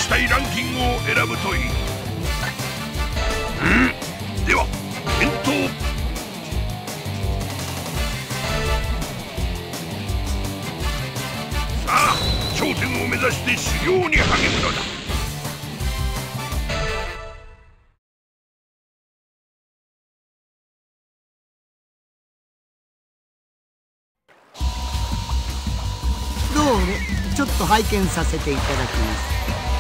したいランキングを選ぶといい。では検討。さあ頂点を目指して修行に励むのだ。 ちょっと拝見させていただきます。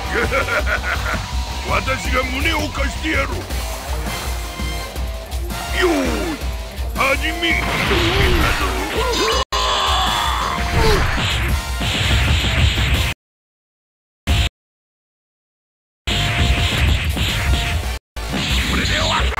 私が胸を貸してやろう。よーい始め。これで終わった。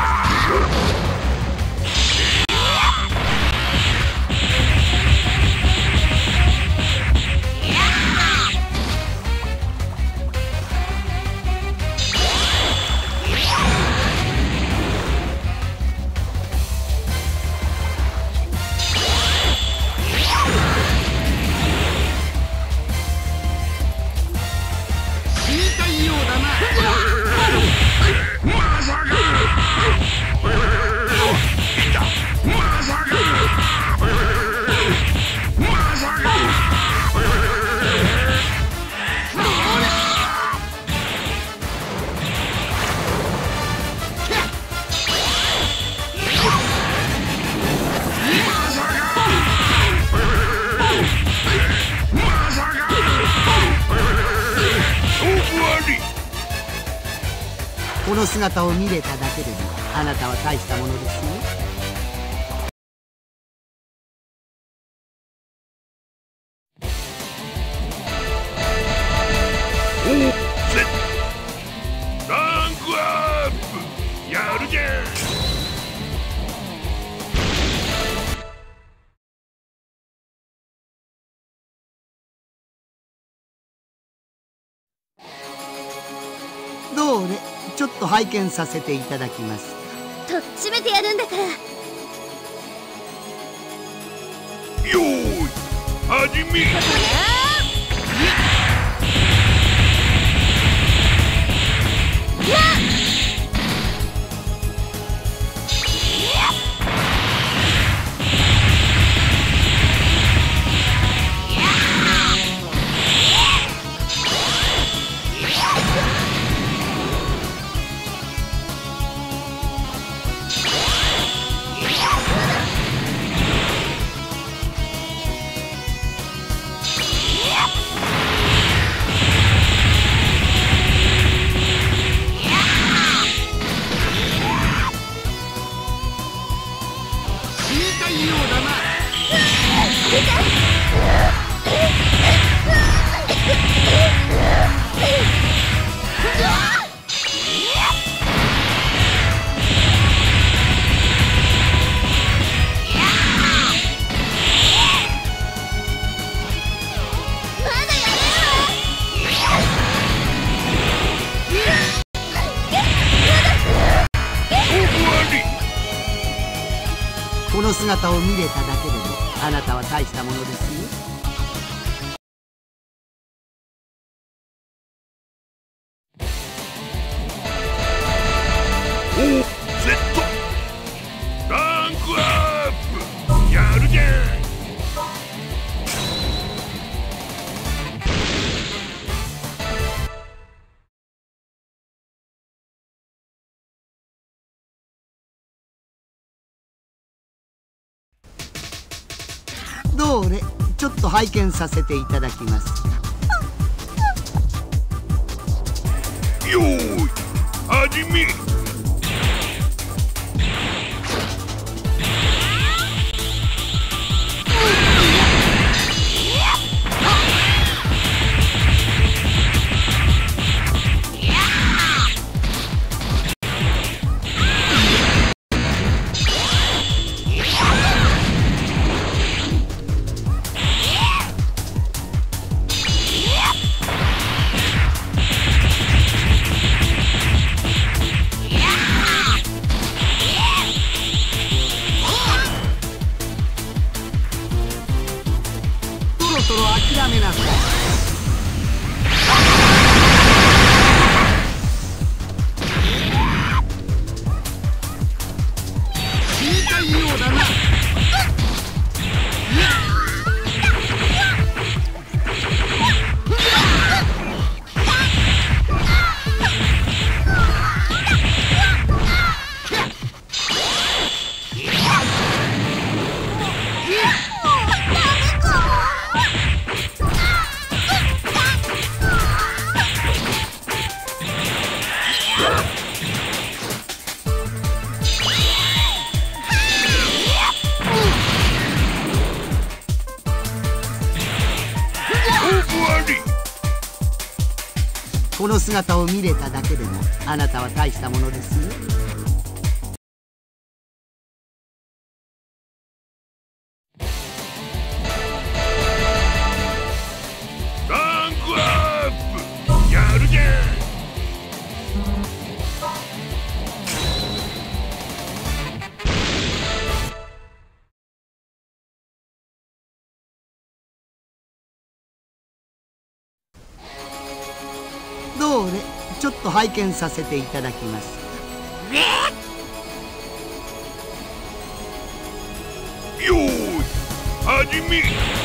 この姿を見れただけでもあなたは大したものですよ。 ランクアップやるじゃん。 どうね、ちょっと拝見させていただきます。 とっちめてやるんだから。 よーい始め。 この姿を見れただけでもあなたは大したものですよ。 Z ランクアップやるじゃん。 どうね、ちょっと拝見させていただきます。 よーい始め。 そろそろ諦めなさい。 この姿を見れただけでもあなたは大したものですよ。 ランクアップやるぜ。 どれちょっと拝見させていただきます。 よーい始め。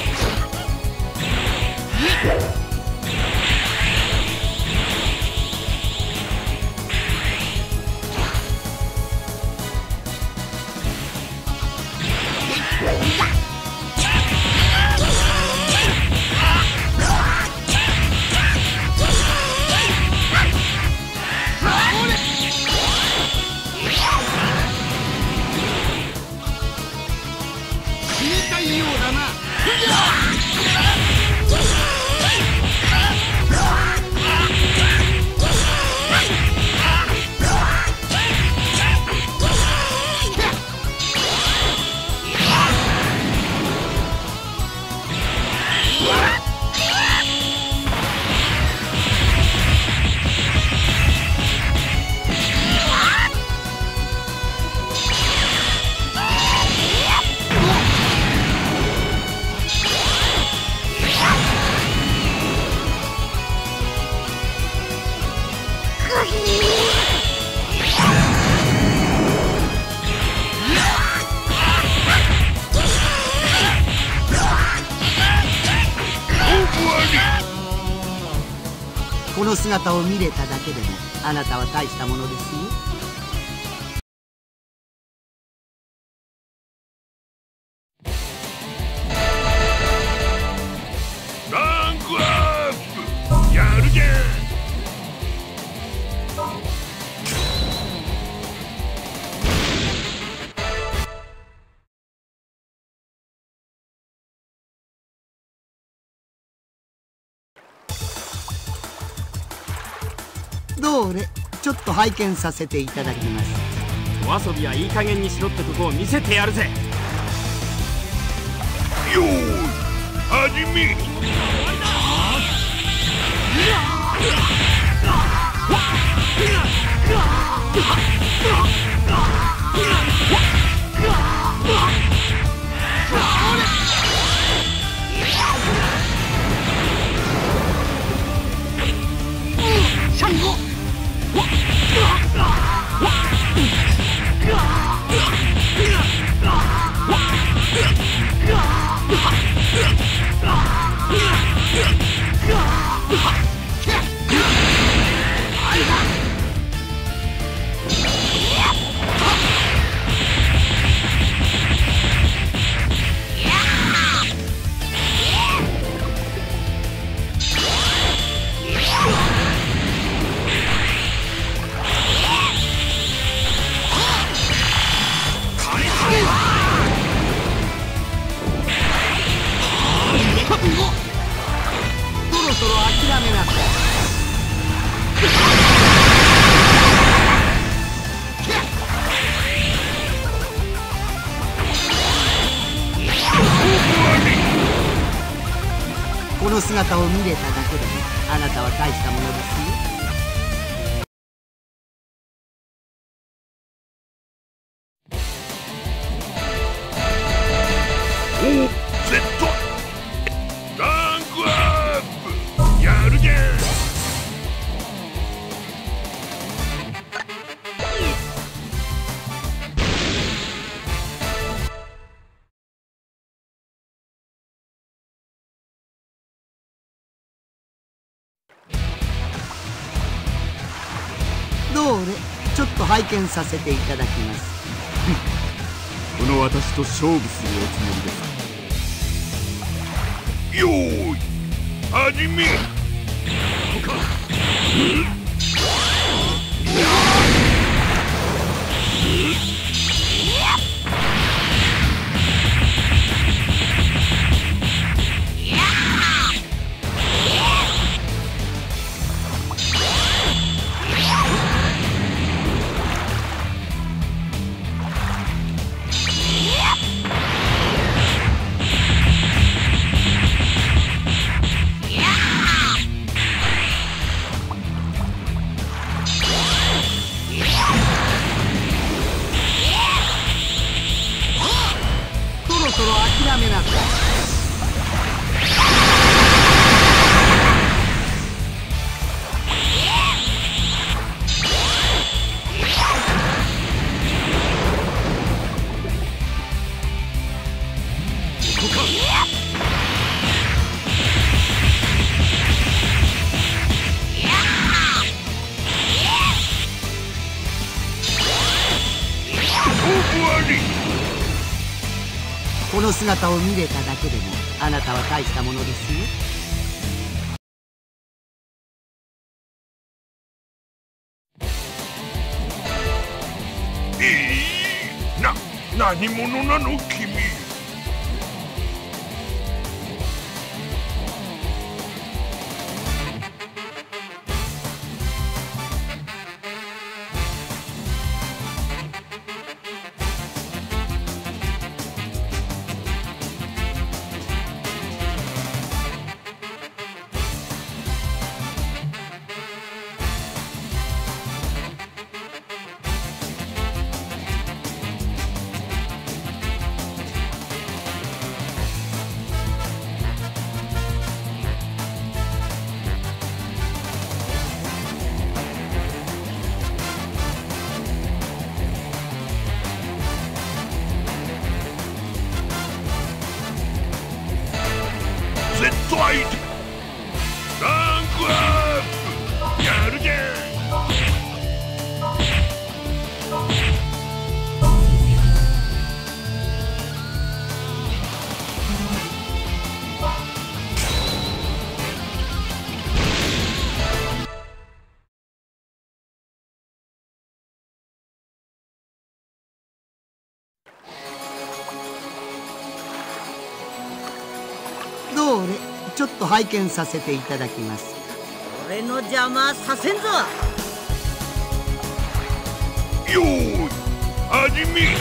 この姿を見れただけでもあなたは大したものですよ。 ランクアップやるぜ。 どれちょっと拝見させていただきます。 お遊びはいい加減にしろってとこを見せてやるぜ。 よーい始め。 そろそろ諦めなさい。この姿を見れただけでもあなたは大したものですよ。 セットランクアップやるぜ。 どれちょっと拝見させていただきます。 この私と勝負するおつもりですか。 よーい始め。 やめなさい。この姿を見れただけでもあなたは大したものですよ。 何者なの君。ランクアップやるぜ。 どれちょっと拝見させていただきます。 俺の邪魔させんぞ。 よーい始め。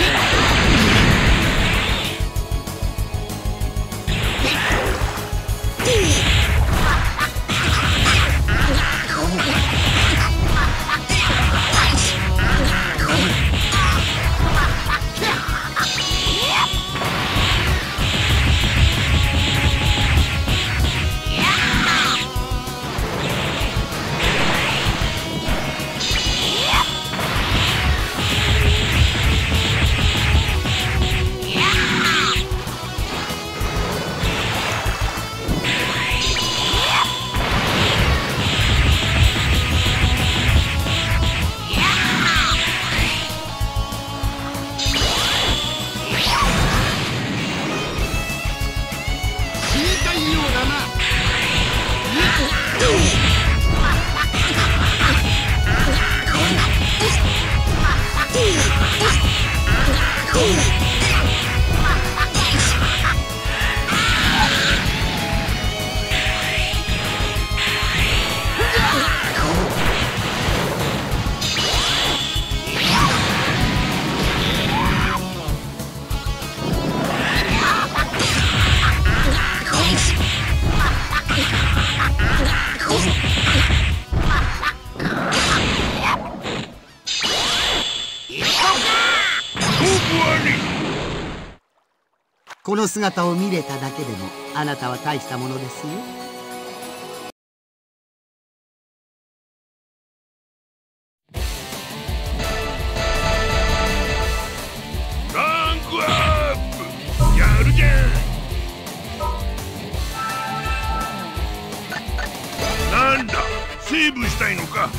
この姿を見れただけでもあなたは大したものですよ。 ランクアップやるぜ。なんだセーブしたいのか。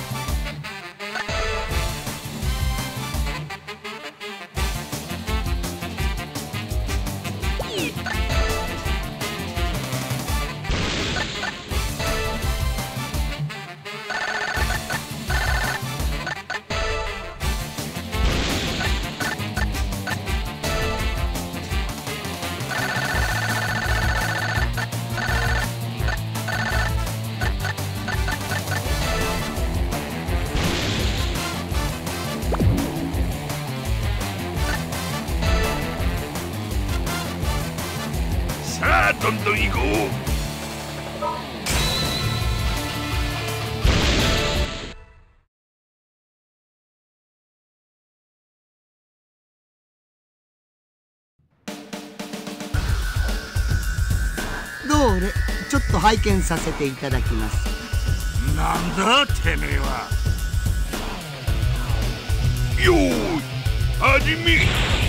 さあどんどん行こう。 どうれちょっと拝見させていただきます。 なんだてめえは。よーい始め。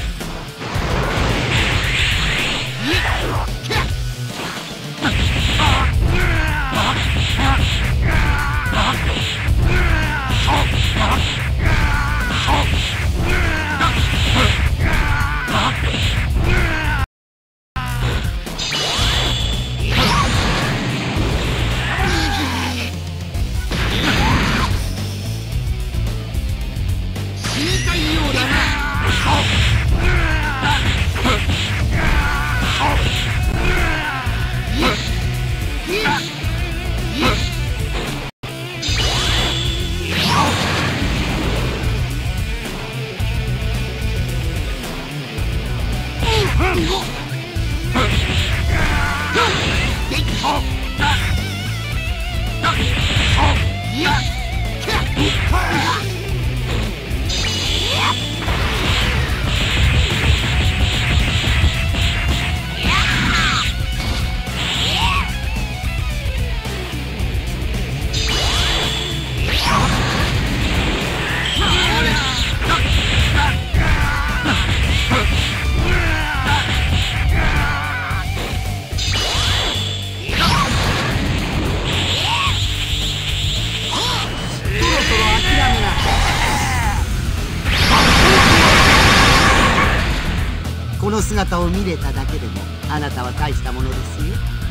この姿を見れただけでもあなたは大したものですよ。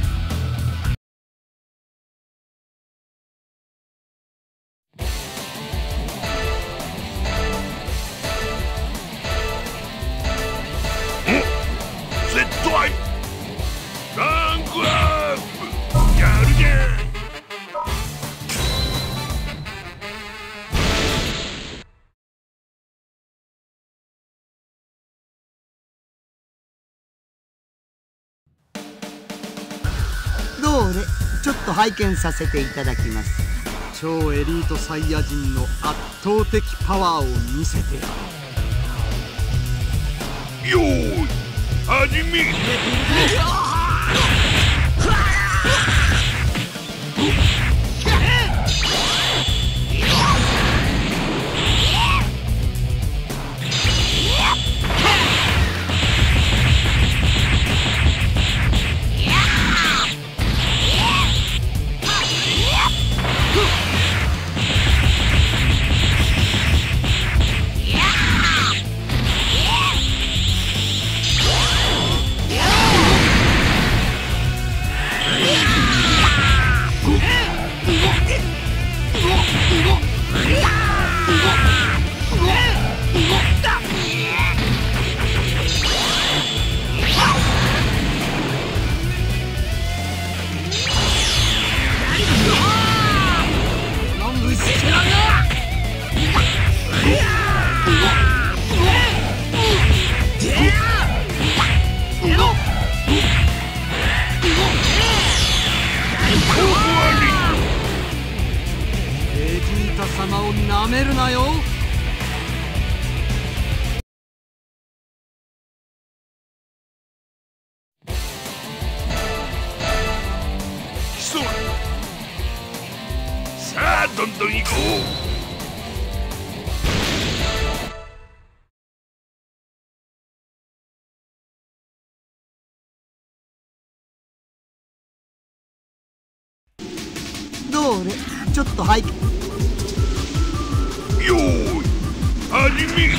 絶対ランクアップやるぜ。 どうれちょっと拝見させていただきます。 超エリートサイヤ人の圧倒的パワーを見せてやる。 よーい始め。 ベジータ様をなめるなよ。 そうさあどんどん行こう。 どうれちょっと拝見。 よーい始め。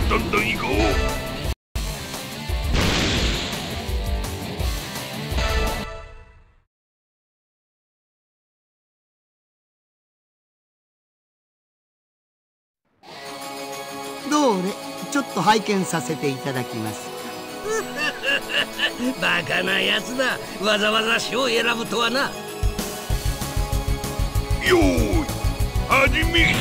どんどん行こう。 どれちょっと拝見させていただきます。 バカなやつだ。わざわざ死を選ぶとはな。 よーい始め。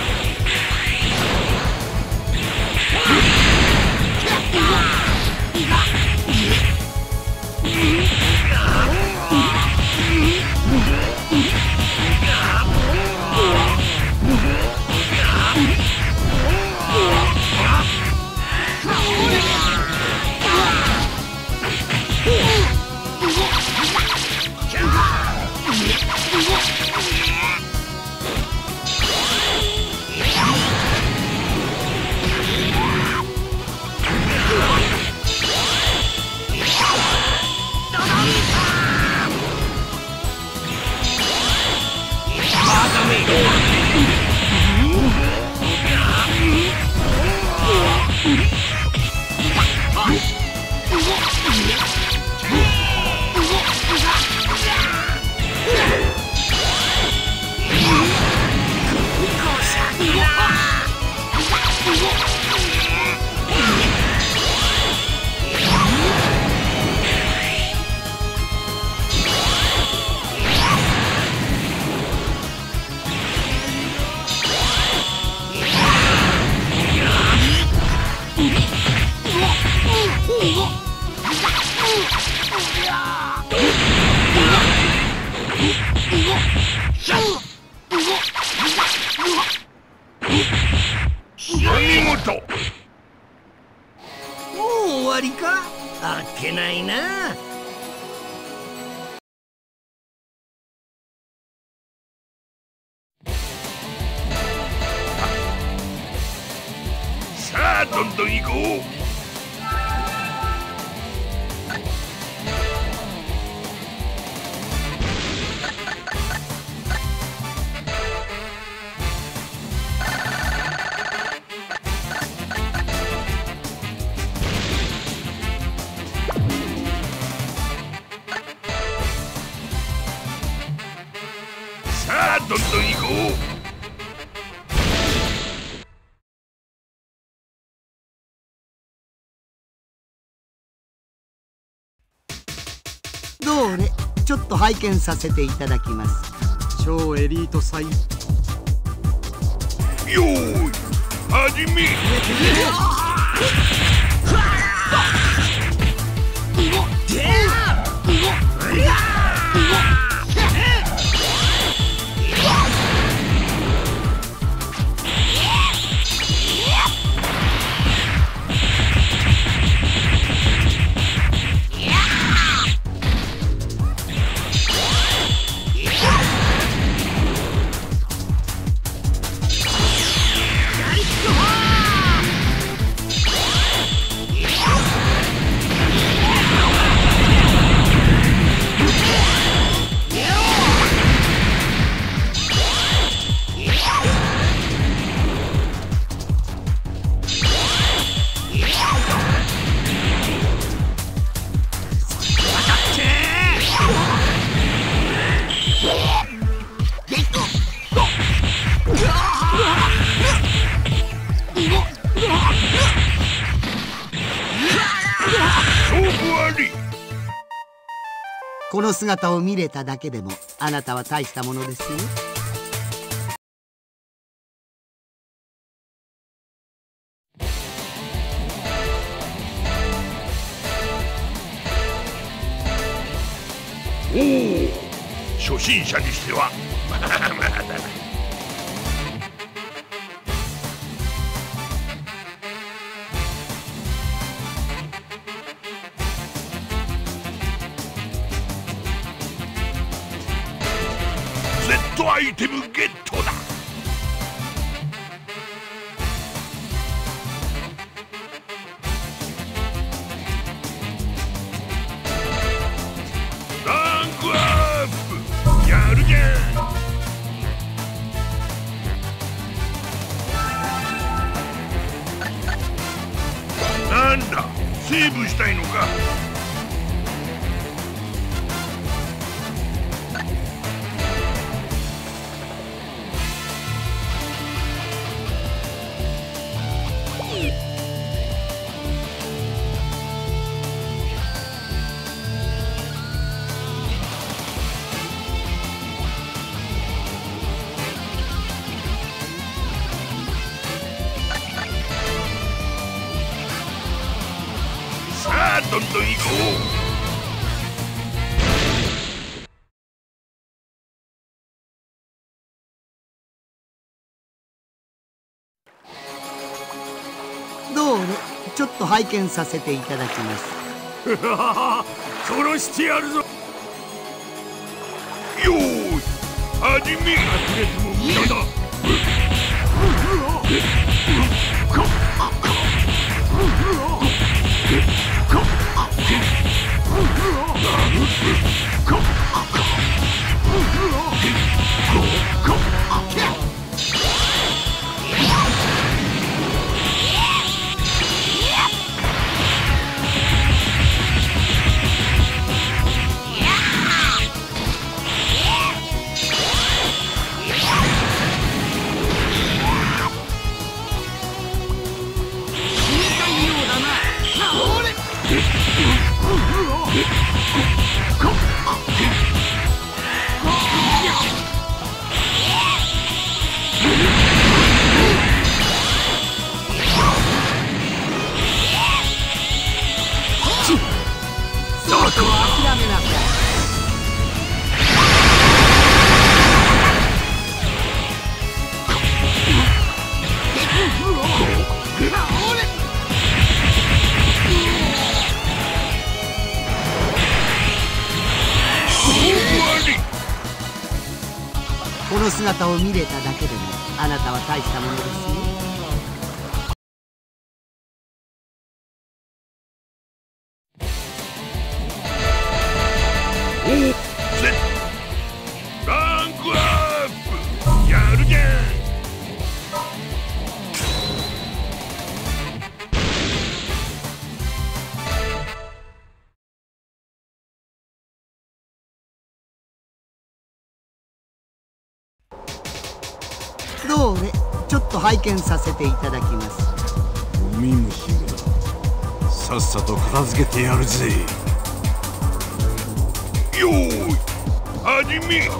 見事。 もう終わりか。あっけないな。 さあどんどん行こう。さあどんどん行こう。 どれちょっと拝見させていただきます。 超エリートサイ。 よーい始め。 この姿を見れただけでもあなたは大したものですよ。 おお、初心者にしてはまあまあだな。Zアイテムゲットだ。ランクアップやるじゃん。 したいのか。さあどんどん行こどうぞちょっと拝見させていただきます。 う殺してやるぞ。よーい始め。隠れても無駄だ。 この姿を見れただけでもあなたは大したものですよ。 ランクアップやるじゃん。 どうねちょっと拝見させていただきます。 ゴミ虫がさっさと片付けてやるぜ。 よーい始め。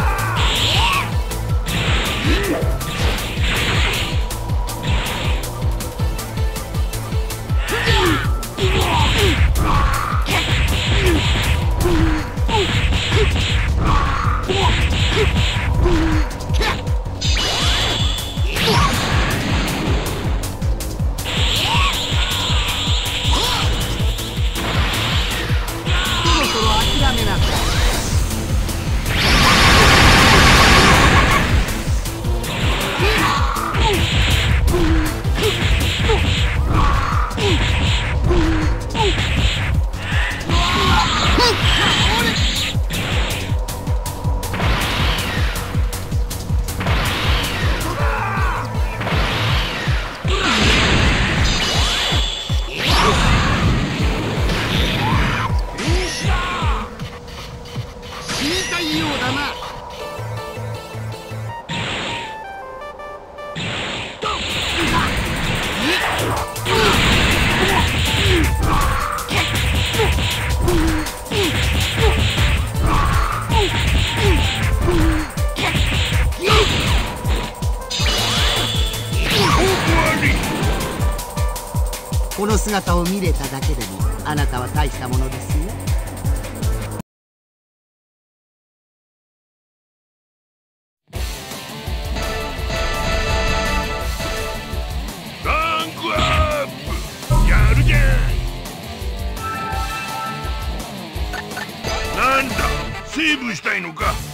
この姿を見れただけでもあなたは大したものですよ。 ランクアップやるじゃん。なんだセーブしたいのか。